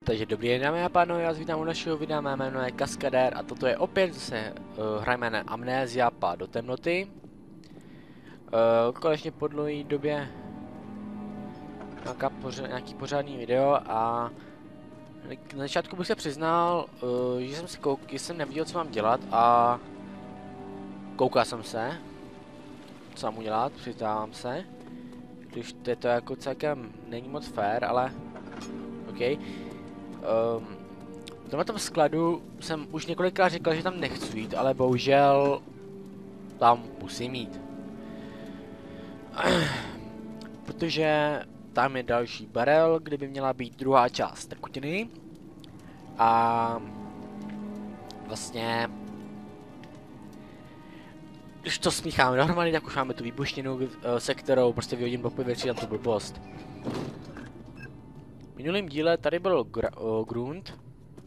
Takže dobrý den, dámy a pánové, já vás vítám u našeho videa, mé jméno je Kaskadér a toto je opět zase hrajeme na Amnézia Pád do temnoty. Konečně po dlouhé době nějaký pořádný video a na začátku bych se přiznal, že jsem nevěděl, co mám dělat a koukal jsem se, co mám udělat, přiznávám se, když to jako celkem není moc fair, ale OK. V tomto skladu jsem už několikrát říkal, že tam nechci jít, ale bohužel tam musím jít. Protože tam je další barel, kde by měla být druhá část tekutiny. A vlastně, když to smícháme dohromady, tak už máme tu výbušninu, se kterou prostě vyhodím do povětří a tu blbost. V minulém díle tady byl grunt,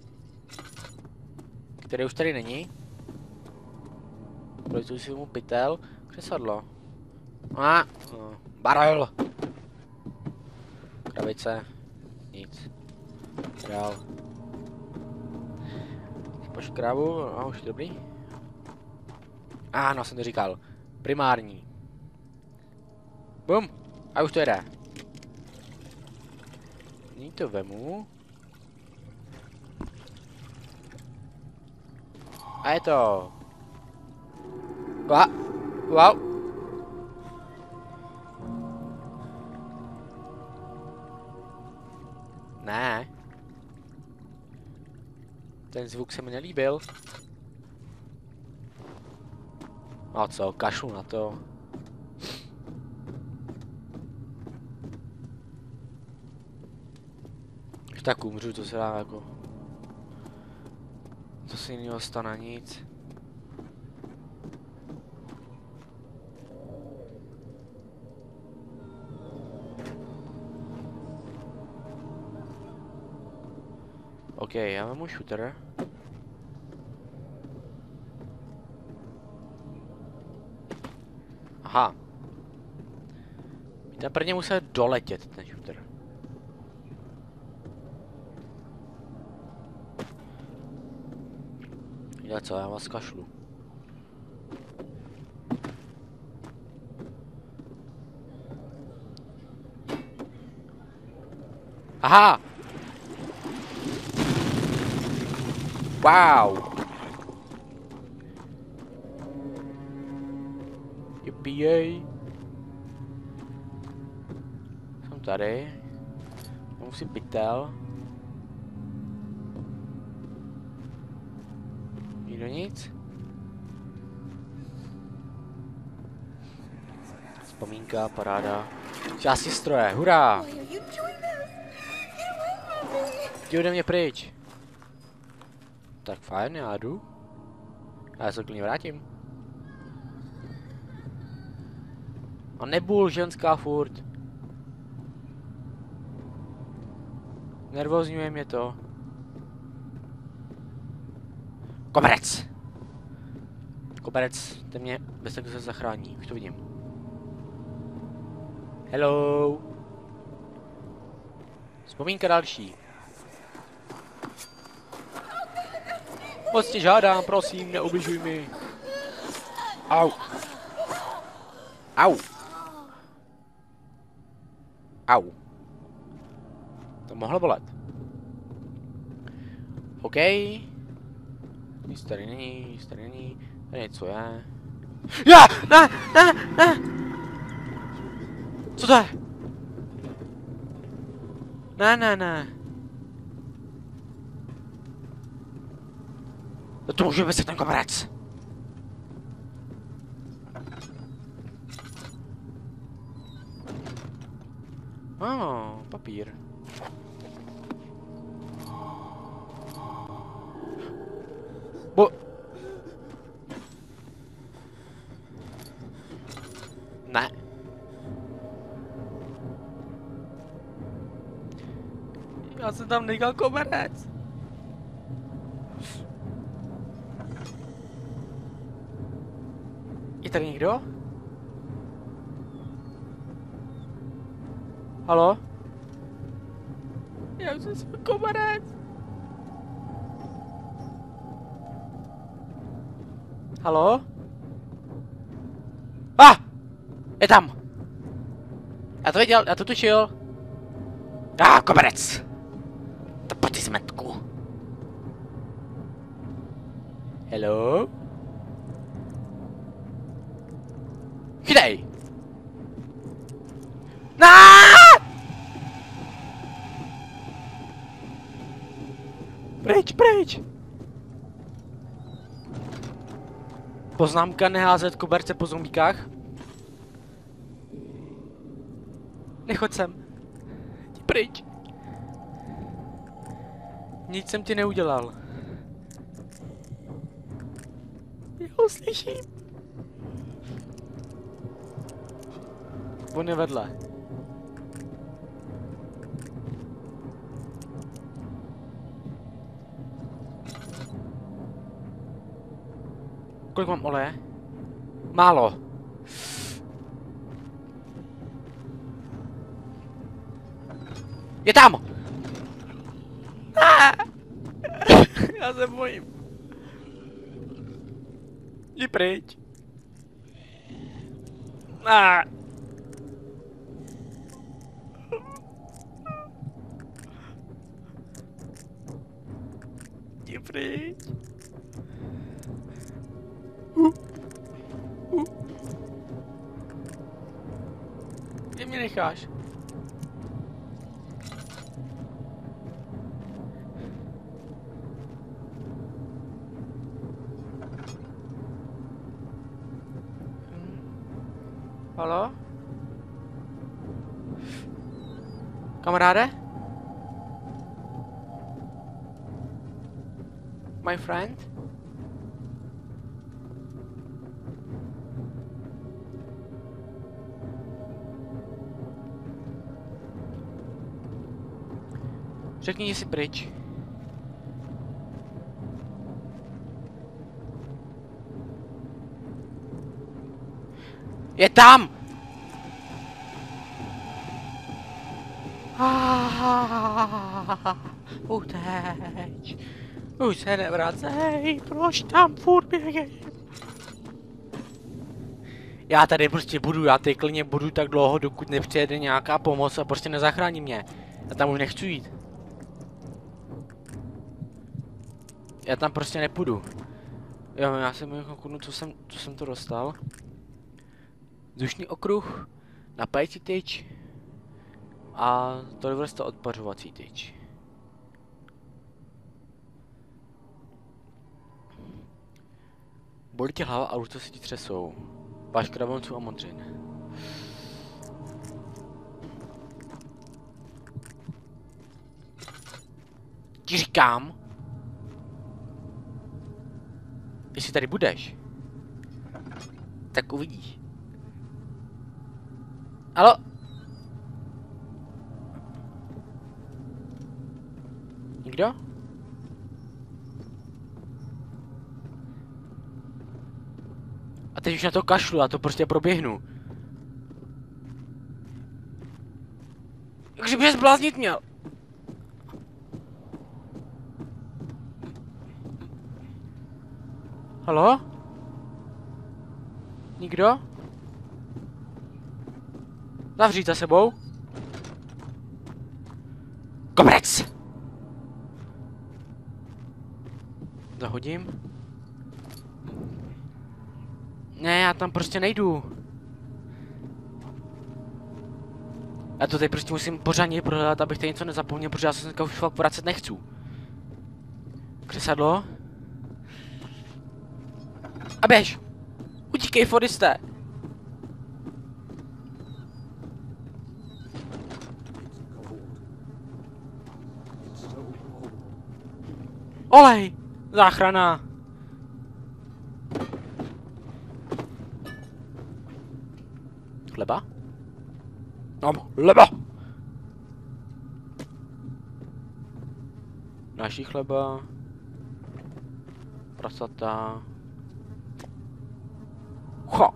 který už tady není. Projdu si mu pytel. Křesadlo. Barel. Krabice. Nic. Dál. Poškrabu. A už dobrý. No, jsem to říkal. Primární. Bum. A už to jede. Nyní to vemu. A je to. Wow. Ne. Ten zvuk se mi nelíbil. No co, kašlu na to. Když tak umřu, to se dá jako. To se jiného stane nic. OK, já mám můj shooter. Aha. Ten prvně musel doletět, ten shooter. Já co, já vás kašlu. Aha! Wow! Yippee! Jsem tady. Mám si pytel. Nikdo nic? Vzpomínka, paráda. Části stroje, hurá! Jdi ode mě pryč. Tak fajn, já jdu. Já se klidně vrátím. A nebůl ženská furt. Nervózňuje mě to. Koberec! Koberec, ten mě bez tak se zachrání, už to vidím. Hello! Vzpomínka další. Moc tě žádám, prosím, neubližuj mi. Au. Au. Au. To mohlo bolet. OK. Nic tady není, nic tady není. Tady něco je. Ne! Co to je? Ne. To může být ten koberec. Papír. Ne. Já jsem tam nechal koberec. Je tady někdo? Halo? Já už jsem koberec. Halo? Je tam! Já to viděl, já to tušil. Koberec! To pojď si zmetku. Hello? Chytej! Pryč, pryč! Poznámka: neházet koberce po zombíkách. Nechoď sem. Jdi pryč. Nic jsem ti neudělal. Já ho slyším. On je vedle. Kolik mám oleje? Málo. Je tam! Já se bojím. Jdi pryč. Jdi pryč. Kde mě necháš? Halo? Kamaráde? My friend? Řekni si pryč. Je tam! Uteč. Už se nevracej, proč tam furt běžím? Já tady prostě budu, já tady klidně budu tak dlouho, dokud nepřijede nějaká pomoc a prostě nezachrání mě. Já tam už nechci jít. Já tam prostě nepůjdu. Jo, já jsem jako kouknu, co jsem to dostal. Vzdušný okruh, napájecí tyč a to odpařovací tyč. Bolí tě hlava a ruce se ti třesou. Váš kravonců a modřin. Ti říkám, jestli tady budeš, tak uvidíš. Alo? Nikdo? A teď už na to kašlu, já to prostě proběhnu. Takže bych zbláznit měl. Halo? Nikdo? Zavřít za sebou. Koberec! Zahodím. Ne, já tam prostě nejdu. Já to teď prostě musím pořádně prohledat, abych tady něco nezapomněl, protože já se už fakt vracet nechci. Křesadlo. A běž! Utíkej, Foriste! Olej! Záchrana! Chleba? No, chleba! Naší chleba. Prasata. Ho!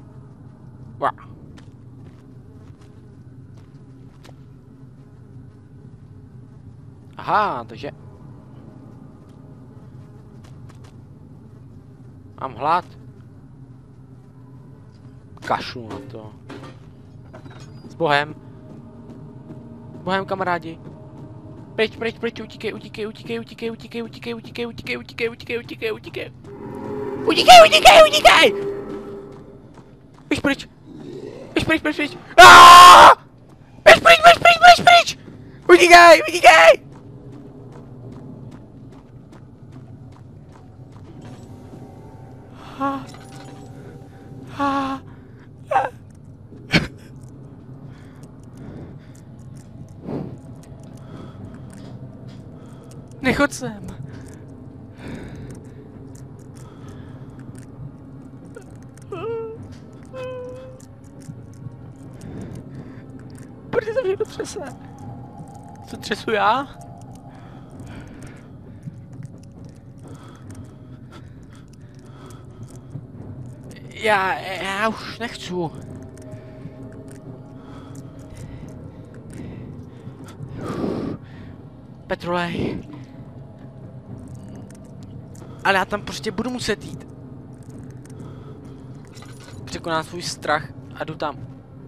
Va. Aha, takže... Mám hlad. Kašlu na to. S Bohem. S Bohem, kamarádi. Pryč, pryč, pryč, utíkej, utíkej, utíkej, utíkej, utíkej, utíkej, utíkej, utíkej, utíkej, utíkej, utíkej, utíkej. Utíkej, utíkej, utíkej! Běž pryč. Běž pryč, pryč, pryč. Běž pryč, běž pryč, běž pryč! Utíkej, utíkej! Nechoď sem. Proč se všechno třese? Co třesu já? Já už nechci. Petrolej. Ale já tam prostě budu muset jít. Překonám svůj strach a jdu tam.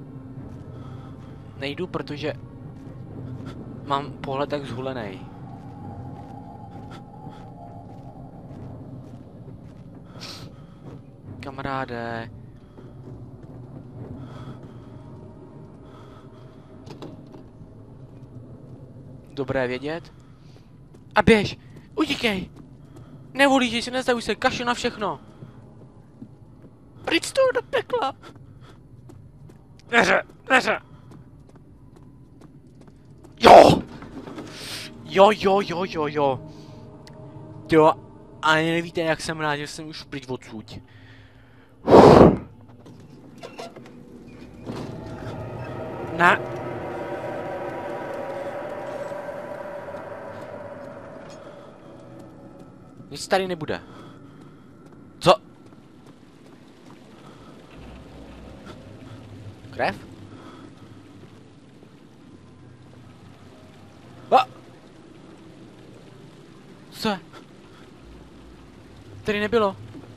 Nejdu, protože mám pohled tak zhulený. Kamaráde. Dobré vědět. A běž! Utíkej! Nevolížej se, nezavuj se, kašu na všechno! Pryč z toho do pekla! Neře, neře! Jo! Jo, jo, jo, jo, jo. Jo, ani nevíte, jak jsem rád, že jsem už pryč odsud. Ne. Nic tady nebude. Co? Krev? A! Co? Tady nebylo.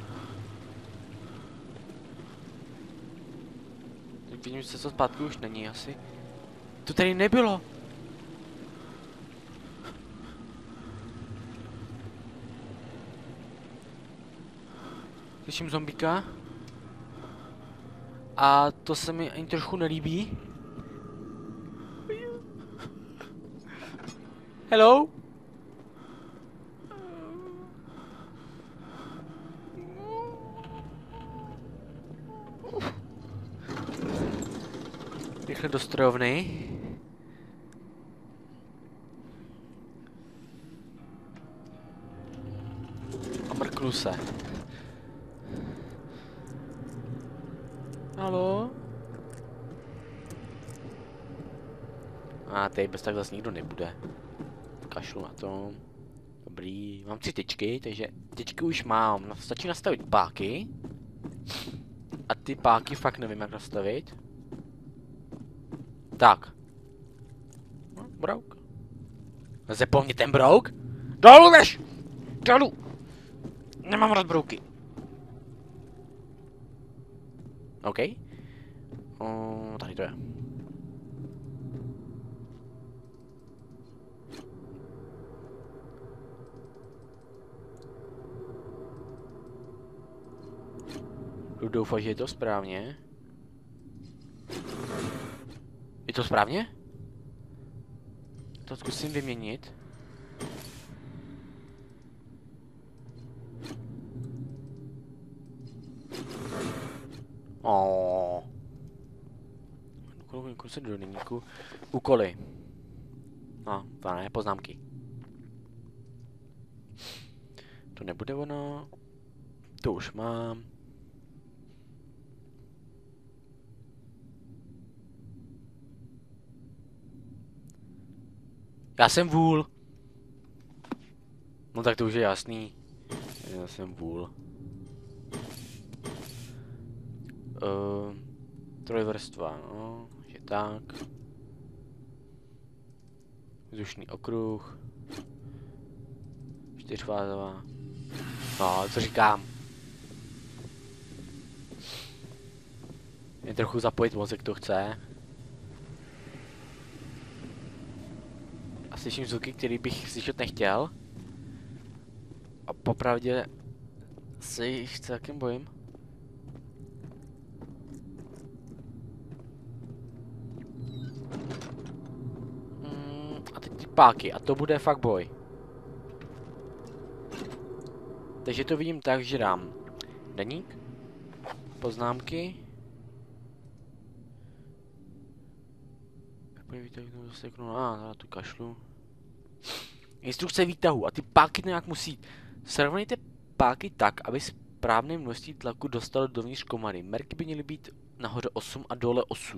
Tak vidím, že se to zpátky už není asi. To tady nebylo. Slyším zombíka. A to se mi ani trochu nelíbí. Hello? Rychle do strojovny. A mrknu se. Haló? A tady bez tak zase nikdo nebude. Kašlu na to. Dobrý, mám 3 tyčky, takže tyčky už mám. Stačí nastavit páky. A ty páky fakt nevím, jak nastavit. Tak. No, brouk. Leze po mně ten brouk? Dolů veš! Dolů! Nemám rád brouky. OK. Tady to je. Jdu doufat, že je to správně. Je to správně? To zkusím vyměnit. Se do deníku. Úkoly. No, to ne, poznámky. To nebude ono. To už mám. Já jsem vůl. No tak to už je jasný. Já jsem vůl. Trojvrstva, no, že tak. Vzdušný okruh. 4fázová. No, co říkám. Jen trochu zapojit mozek to chce. A slyším zvuky, který bych slyšet nechtěl. A popravdě se jich celkem bojím. A teď ty páky, a to bude fakt boj. Takže to vidím tak, že dám deník, poznámky. Na tu kašlu. Instrukce výtahu a ty páky to nějak musí. Srovnejte páky tak, aby správné množství tlaku dostalo dovnitř komary. Merky by měly být nahoře 8 a dole 8.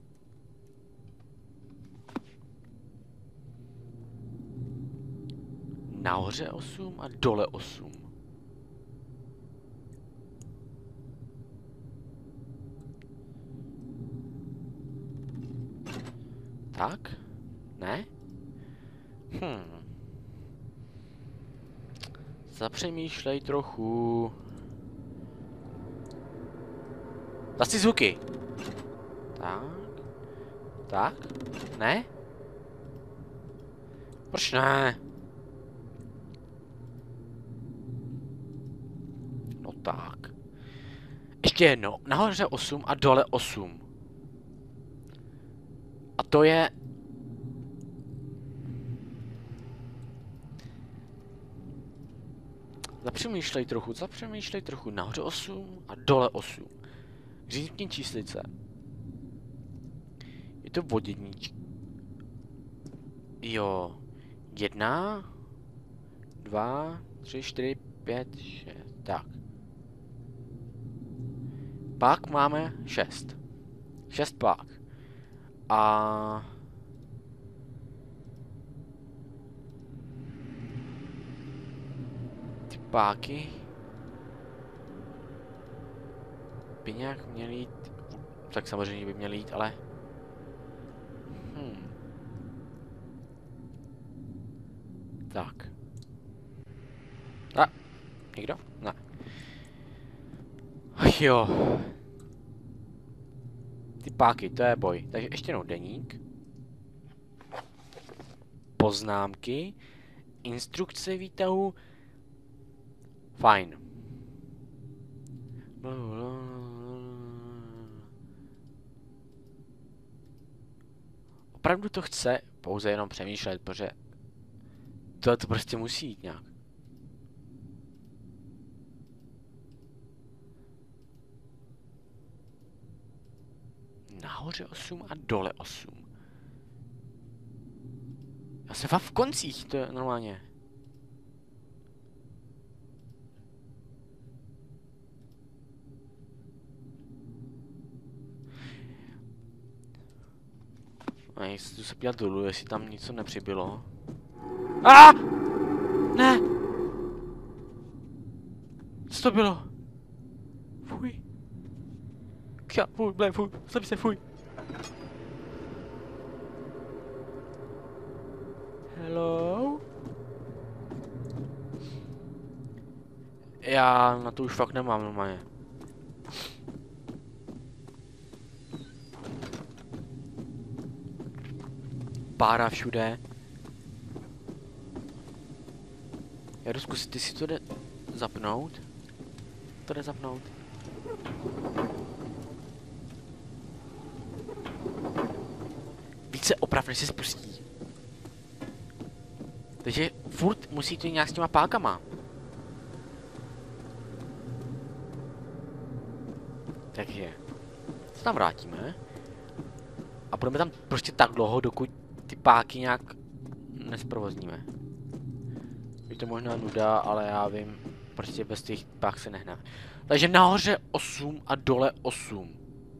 Nahoře 8 a dole 8. Tak? Ne? Zapřemýšlej trochu. Zase zvuky. Tak. Tak? Ne? Proč ne? No tak. Ještě jedno. Nahoře 8 a dole 8. A to je... Zapřemýšlej trochu. Nahoře 8 a dole 8. Říkni číslice. Je to voděníček. Jo. 1, 2, 3, 4, 5, 6. Tak. Pak máme 6. 6 pak. A... ty páky... by nějak měly jít... tak samozřejmě by měly jít, ale... Tak. A, někdo? Ne. Ach jo. Ty páky, to je boj. Takže ještě jednou deník. Poznámky. Instrukce výtahu. Fajn. Opravdu to chce pouze jenom přemýšlet, protože to prostě musí jít nějak. Nahoře 8 a dole 8. Já jsem fakt v koncích, to je normálně. A jdu se podívat dolů, jestli tam něco nepřibylo. A! Ne! Co to bylo? Fuj. Fuj, zastav se, fuj. Hello? Já na to už fakt nemám normálně. Pára všude. Já jdu zkusit, jestli to jde zapnout. To jde zapnout. Více oprav, než se spustí. Takže furt musíte nějak s těma pákama. Takže se tam vrátíme. A budeme tam prostě tak dlouho, dokud ty páky nějak nesprovozníme. Je to možná nuda, ale já vím, prostě bez těch pák se nehná. Takže nahoře 8 a dole 8.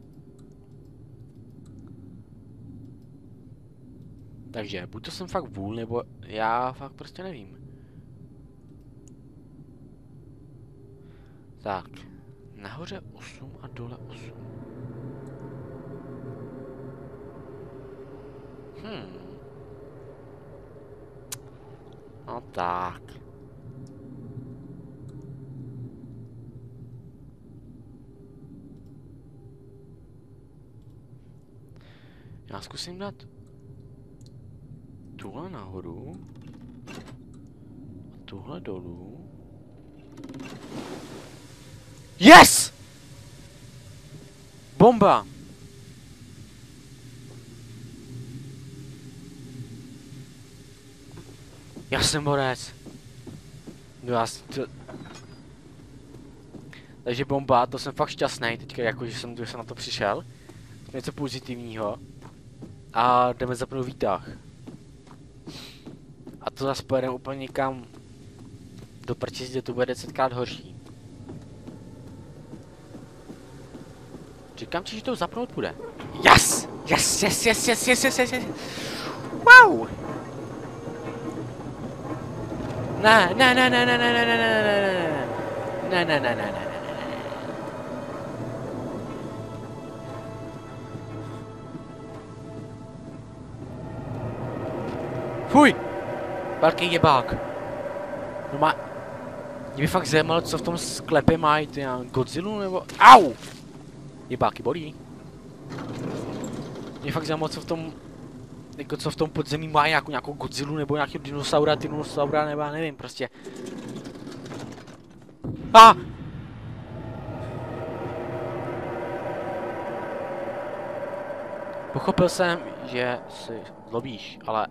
Takže buď to jsem fakt vůl, nebo já fakt prostě nevím. Tak, nahoře 8 a dole 8. No tak. Já zkusím dát tuhle nahoru a tuhle dolů. Yes! Bomba! Já jsem borec. No Takže bomba, to jsem fakt šťastný teďka, jako že jsem na to přišel. Něco pozitivního. A jdeme zapnout výtah. A to zase pojedeme úplně někam do prčic, kde to bude 10krát horší. Říkám ti, že to zapnout bude. Yes! Yes, yes, yes, yes, yes, yes, yes, yes. Wow! Ne, ne, ne, ne, ne, ne, ne, ne, ne, ne, ne, ne, ne, ne, ne. Fuj! Velký jebák. No má... Mě by fakt zajímalo, co v tom sklepě mají, ty Godzilla nebo... Au! Jebáky bolí. Mě fakt zajímalo, co v tom... Jako co v tom podzemí mají, jako nějakou Godzilla nebo nějakého dinosaura, nebo já nevím, prostě. A! Pochopil jsem, že si zlobíš, ale...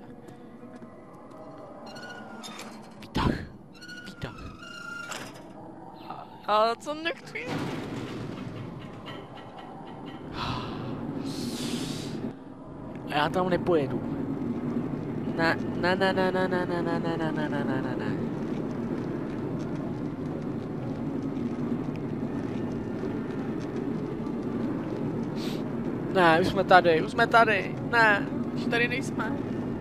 Výtah. Výtah. Ale co nechci? Já tam nepojedu. Ne, ne, ne, ne, ne, ne, ne, ne, ne, ne, ne, ne, ne, ne, ne. Ne, už jsme tady, ne, už tady nejsme.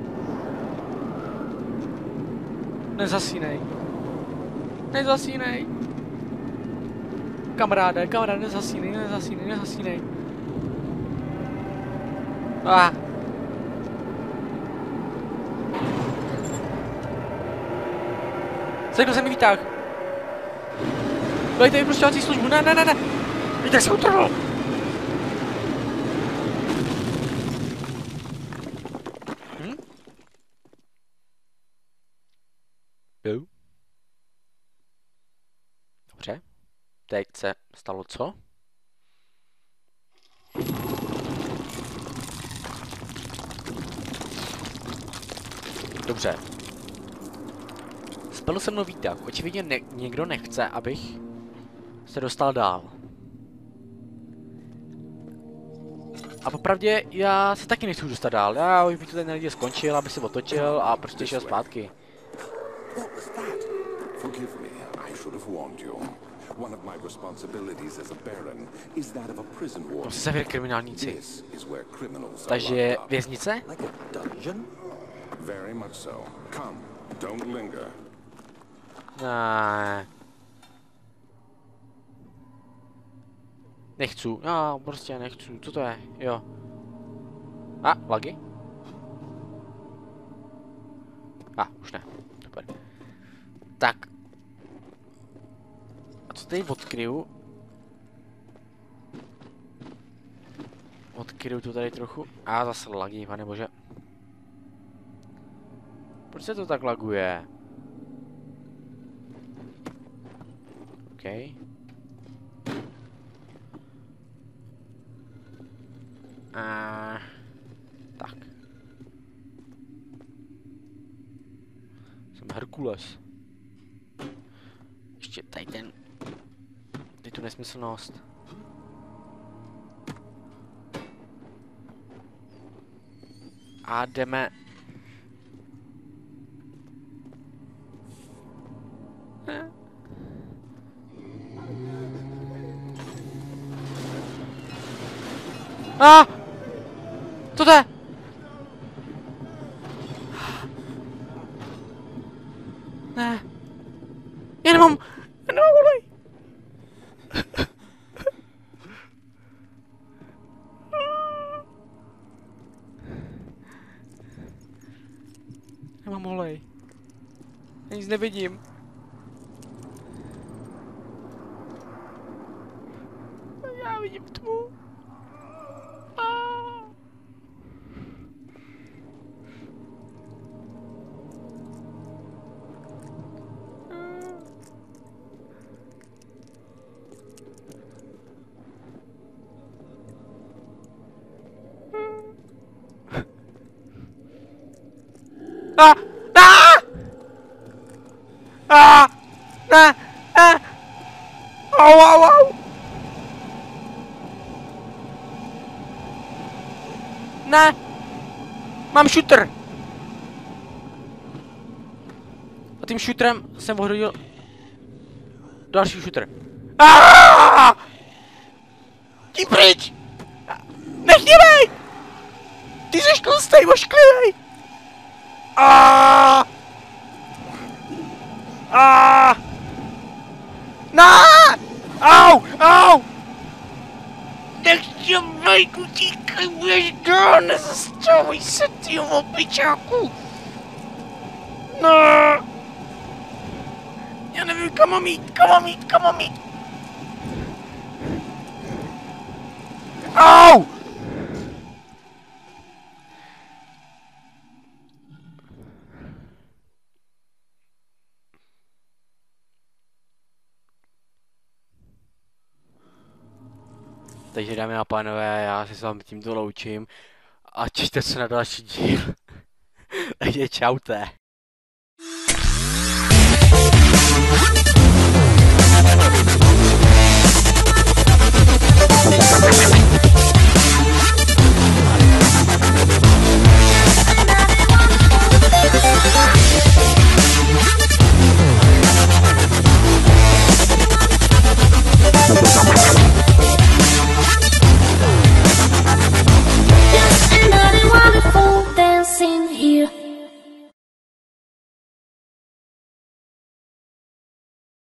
Nezasínej. Nezasínej. Kamaráde, nezasínej. Ah. Sekl se mi výtah. Dejte mi prostě službu, ne, ne, ne, ne. Výtah se utrhl. Jo. Dobře. Teď se stalo co? Dobře. Spal se mnou výtah. Očividně někdo nechce, abych se dostal dál. A popravdě já se taky nechci dostat dál. Já už bych to tady někde skončil, aby se otočil a prostě šel zpátky. To se zavěr kriminálníci. Takže věznice? Ne. Nechci. No, prostě nechci. Co to je? Jo. A, lagy? A, už ne. Super. Tak. A co tady odkryju? Odkryju to tady trochu. A zase lagy, panebože. Proč se to tak laguje? OK. Tak. Jsem Herkules. Ještě tady tu nesmyslnost. A jdeme. Co to je? Ne. Já nemám olej. Nemám olej. Já nic nevidím. Já vidím tmu. A! A! A! Ne! Ne! Au, au, au! Ne! Mám shooter! A tím shooterem jsem ohrodil další shooter. Aaaaaa! Jdi pryč! Nechněvej! Ty jsi tlustej, ošklivej! Aaaaaa! Aaaaaa! Ne! Au! Au! Nechněvej, utíkej, budeš dál, nezastavuj se, ty opičáku! No! Já nevím, kam mám jít, kam mám jít, kam mám jít! Au! Takže dámy a pánové, já se s vámi tímto loučím a těšte se na další díl. Takže čaute.